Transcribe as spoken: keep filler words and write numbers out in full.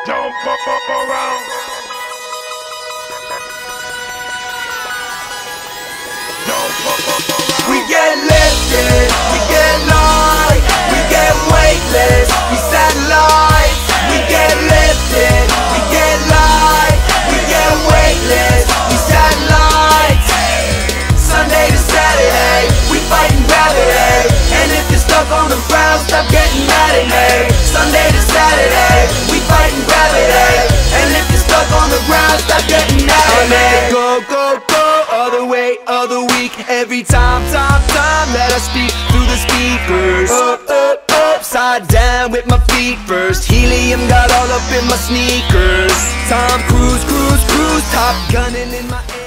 Don't fuck around. Don't fuck around. We get lifted, we get light, we get weightless, we satellites. We get lifted, we get light, we get weightless, we satellites. Sunday to Saturday, we fighting gravity. And if you're stuck on the ground, stop getting mad at me. Sunday to Saturday, we fighting gravity. And if you're stuck on the ground, stop getting mad at me. Go, go, go, other way, other week. Every time, time, time that I speak through the speakers. Up, up, upside down with my feet first. Helium got all up in my sneakers. Tom Cruise, cruise, cruise, Top gunning in my